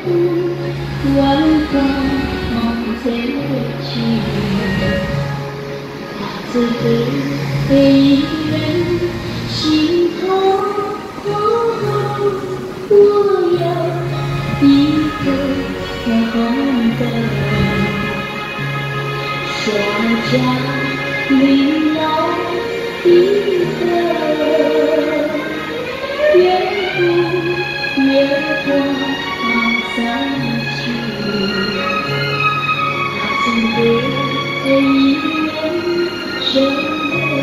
不晚风梦醉去，他最后一人心头，我有一个红的小家里老一个，越哭越过散去，他曾对一人生。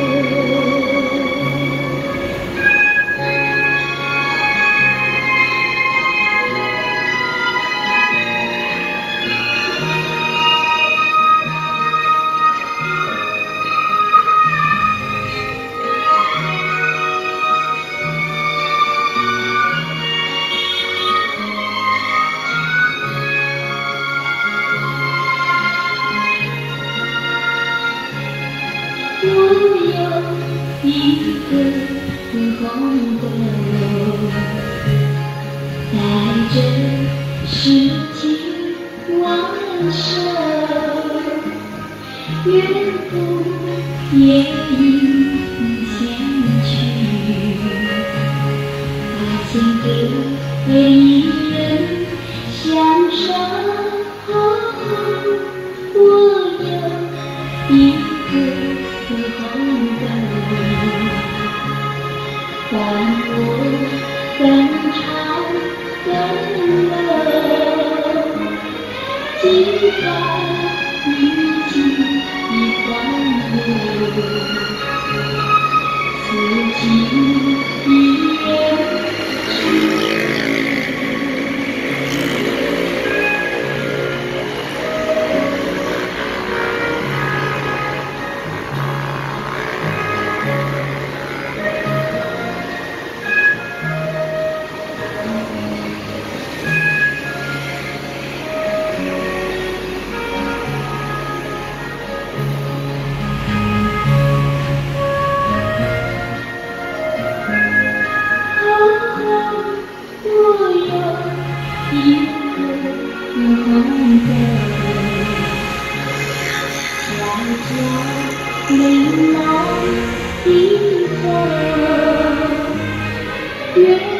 我有一个红的梦，带着世情万寿，远赴夜莺前去，他曾给一人相守。我有一个红的梦，伴我登场登楼，几番雨季欢呼，此情一人知。一个红的小家里老一个。